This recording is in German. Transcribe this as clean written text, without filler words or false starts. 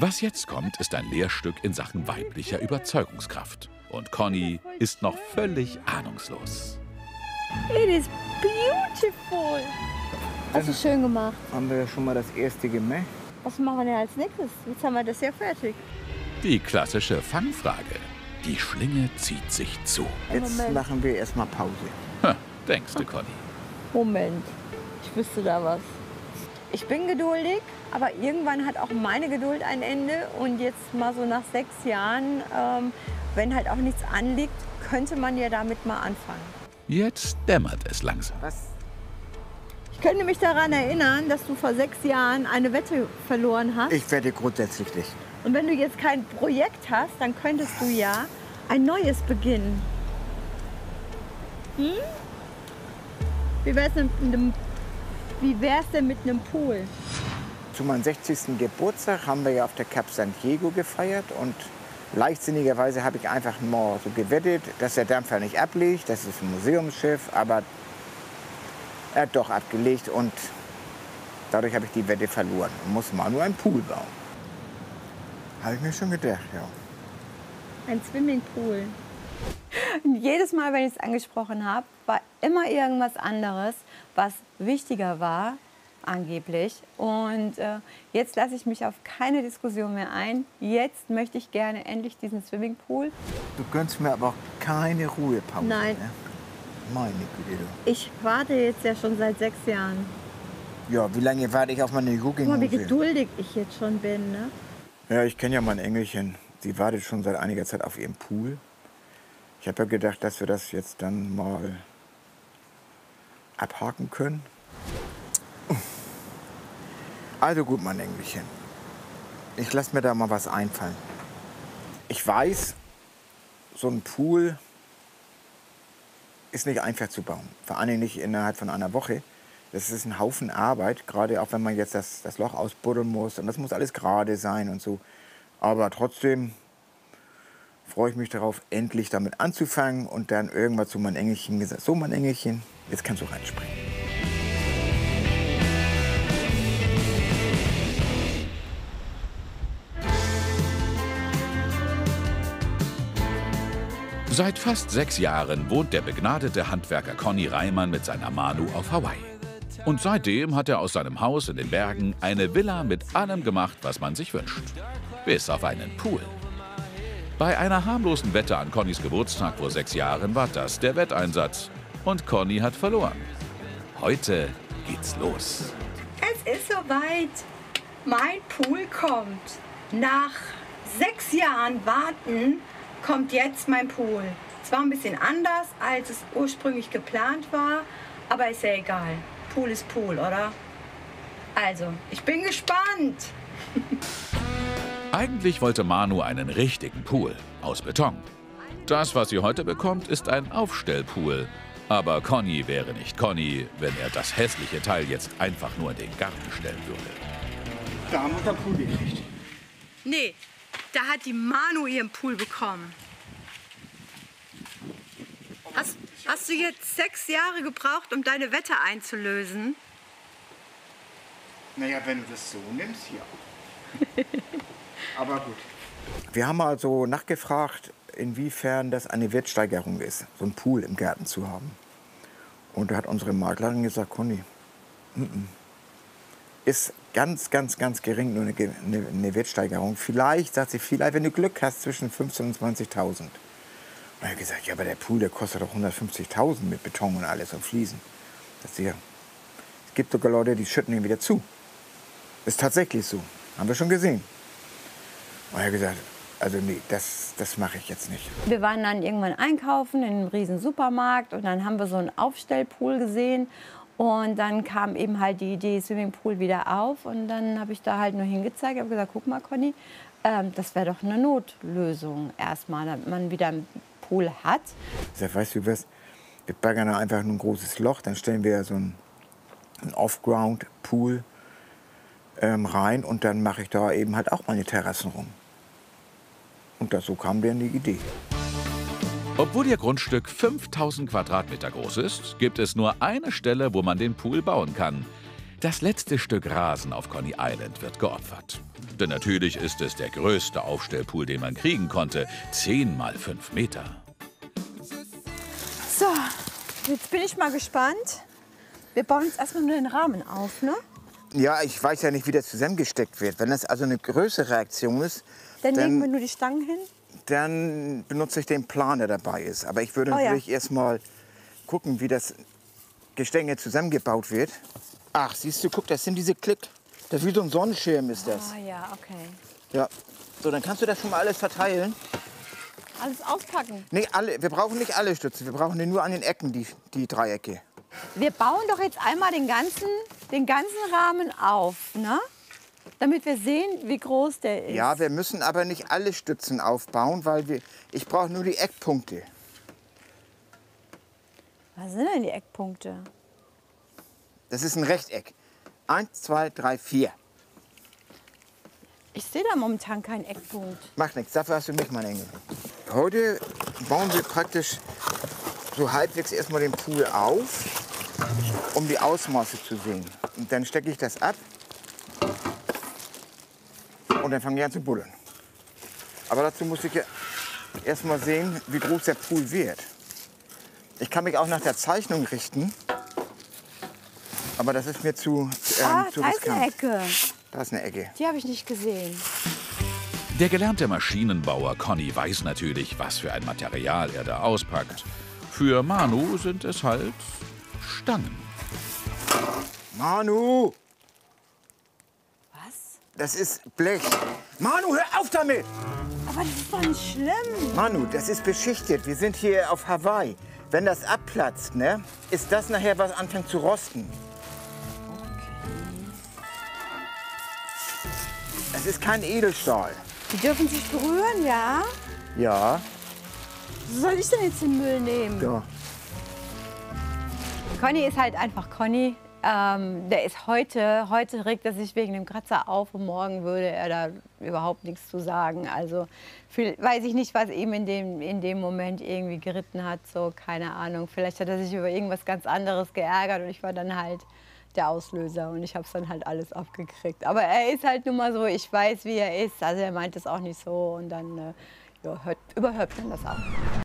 Was jetzt kommt, ist ein Lehrstück in Sachen weiblicher Überzeugungskraft. Und Conny ist noch völlig ahnungslos. It is beautiful. Hast du schön gemacht. Haben wir ja schon mal das erste gemacht. Was machen wir denn als nächstes? Jetzt haben wir das ja fertig. Die klassische Fangfrage. Die Schlinge zieht sich zu. Jetzt Moment. machen wir erstmal Pause. Denkst du, Conny? Moment, ich wüsste da was. Ich bin geduldig, aber irgendwann hat auch meine Geduld ein Ende. Und jetzt mal so nach 6 Jahren, wenn halt auch nichts anliegt, könnte man ja damit mal anfangen. Jetzt dämmert es langsam. Was? Ich könnte mich daran erinnern, dass du vor 6 Jahren eine Wette verloren hast. Ich werde grundsätzlich nicht. Und wenn du jetzt kein Projekt hast, dann könntest du ja ein neues beginnen. Wie wär's denn mit einem Pool? Zu meinem 60. Geburtstag haben wir ja auf der Cap San Diego gefeiert und leichtsinnigerweise habe ich einfach mal so gewettet, dass der Dampfer nicht ablegt. Das ist ein Museumsschiff, aber er hat doch abgelegt und dadurch habe ich die Wette verloren und muss mal nur einen Pool bauen. Habe ich mir schon gedacht, ja. Ein Swimmingpool. Und jedes Mal, wenn ich es angesprochen habe, war immer irgendwas anderes, was wichtiger war, angeblich. Und jetzt lasse ich mich auf keine Diskussion mehr ein. Jetzt möchte ich gerne endlich diesen Swimmingpool. Du gönnst mir aber auch keine Ruhepause. Nein. Ne? Meine Güte. Ich warte jetzt ja schon seit 6 Jahren. Ja, wie lange warte ich auf meine Guck mal, wie Guckinghose? geduldig ich jetzt schon bin, ne? Ja, ich kenne ja mein Engelchen. Sie wartet schon seit einiger Zeit auf ihren Pool. Ich habe ja gedacht, dass wir das jetzt dann mal abhaken können. Also gut, mein Engelchen. Ich lasse mir da mal was einfallen. Ich weiß, so ein Pool ist nicht einfach zu bauen. Vor allem nicht innerhalb von einer Woche. Das ist ein Haufen Arbeit, gerade auch wenn man jetzt das Loch ausbuddeln muss. Und das muss alles gerade sein und so. Aber trotzdem freue ich mich darauf, endlich damit anzufangen und dann irgendwann zu meinem Engelchen gesagt, so mein Engelchen, jetzt kannst du reinspringen. Seit fast 6 Jahren wohnt der begnadete Handwerker Conny Reimann mit seiner Manu auf Hawaii. Und seitdem hat er aus seinem Haus in den Bergen eine Villa mit allem gemacht, was man sich wünscht. Bis auf einen Pool. Bei einer harmlosen Wette an Connys Geburtstag vor 6 Jahren war das der Wetteinsatz. Und Conny hat verloren. Heute geht's los. Es ist soweit. Mein Pool kommt. Nach 6 Jahren Warten kommt jetzt mein Pool. Zwar ein bisschen anders, als es ursprünglich geplant war, aber ist ja egal. Pool ist Pool, oder? Also, ich bin gespannt. Eigentlich wollte Manu einen richtigen Pool aus Beton. Das, was sie heute bekommt, ist ein Aufstellpool. Aber Conny wäre nicht Conny, wenn er das hässliche Teil jetzt einfach nur in den Garten stellen würde. Da haben wir den Pool gekriegt. Nee, da hat die Manu ihren Pool bekommen. Hast du jetzt 6 Jahre gebraucht, um deine Wette einzulösen? Naja, wenn du das so nimmst, ja. Aber gut. Wir haben also nachgefragt, inwiefern das eine Wertsteigerung ist, so einen Pool im Garten zu haben. Und da hat unsere Maklerin gesagt, Conny, ist ganz gering nur eine Wertsteigerung. Vielleicht, sagt sie, wenn du Glück hast, zwischen 15.000 und 20.000. Und ich habe gesagt, ja, aber der Pool, der kostet doch 150.000 mit Beton und alles und Fliesen. Das hier. Es gibt sogar Leute, die schütten ihn wieder zu. Ist tatsächlich so. Haben wir schon gesehen. Und ich habe gesagt, also nee, das mache ich jetzt nicht. Wir waren dann irgendwann einkaufen in einem riesen Supermarkt und dann haben wir so einen Aufstellpool gesehen. Und dann kam eben halt die Idee Swimmingpool wieder auf und dann habe ich da halt nur hingezeigt. Ich habe gesagt, guck mal, Conny, das wäre doch eine Notlösung erstmal, damit man wieder einen Pool hat. Ich sage, weißt du was, wir baggern da einfach nur ein großes Loch, dann stellen wir so einen Off-Ground-Pool rein und dann mache ich da eben halt auch meine Terrassen rum. Und so kam mir die Idee. Obwohl ihr Grundstück 5000 Quadratmeter groß ist, gibt es nur eine Stelle, wo man den Pool bauen kann. Das letzte Stück Rasen auf Coney Island wird geopfert. Denn natürlich ist es der größte Aufstellpool, den man kriegen konnte. 10 mal 5 Meter. So, jetzt bin ich mal gespannt. Wir bauen jetzt erstmal nur den Rahmen auf, ne? Ja, ich weiß ja nicht, wie das zusammengesteckt wird. Wenn das also eine größere Aktion ist, Dann legen wir nur die Stangen hin. dann benutze ich den Plan, der dabei ist. Aber ich würde natürlich erst mal gucken, wie das Gestänge zusammengebaut wird. Ach, siehst du, guck, das sind diese Klick. Das ist wie so ein Sonnenschirm ist das. Ah ja, okay. Ja. So, dann kannst du das schon mal alles verteilen. Alles auspacken. Nee, wir brauchen nicht alle Stützen. Wir brauchen nur an den Ecken die Dreiecke. Wir bauen doch jetzt einmal den ganzen Rahmen auf, ne? Damit wir sehen, wie groß der ist. Ja, wir müssen aber nicht alle Stützen aufbauen, weil ich brauche nur die Eckpunkte. Was sind denn die Eckpunkte? Das ist ein Rechteck. 1, 2, 3, 4. Ich sehe da momentan keinen Eckpunkt. Macht nichts, dafür hast du mich, mein Engel. Heute bauen wir praktisch so halbwegs erstmal den Pool auf, um die Ausmaße zu sehen. Und dann stecke ich das ab und dann fange ich an zu buddeln. Aber dazu muss ich ja erstmal sehen, wie groß der Pool wird. Ich kann mich auch nach der Zeichnung richten, aber das ist mir zu Da ist riskant. eine Ecke. Da ist eine Ecke. Die habe ich nicht gesehen. Der gelernte Maschinenbauer Conny weiß natürlich, was für ein Material er da auspackt. Für Manu sind es halt Stangen. Manu, Was? das ist Blech. Manu, hör auf damit! Aber das ist doch nicht schlimm. Manu, das ist beschichtet. Wir sind hier auf Hawaii. Wenn das abplatzt, ne, ist das nachher, was anfängt zu rosten. Es ist kein Edelstahl. Die dürfen sich berühren, ja? Ja. Wo soll ich denn jetzt den Müll nehmen? Ja. Conny ist halt einfach Conny. Der ist heute regt er sich wegen dem Kratzer auf und morgen würde er da überhaupt nichts zu sagen. Also weiß ich nicht, was ihm in dem Moment irgendwie geritten hat, so keine Ahnung. Vielleicht hat er sich über irgendwas ganz anderes geärgert und ich war dann halt der Auslöser und ich habe es dann halt alles abgekriegt. Aber er ist halt nun mal so, ich weiß, wie er ist. Also er meint es auch nicht so und dann überhört man das ab.